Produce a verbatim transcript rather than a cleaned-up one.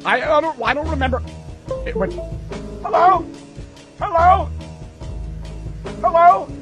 I, I don't. I don't remember. It went. Hello. Hello. Hello.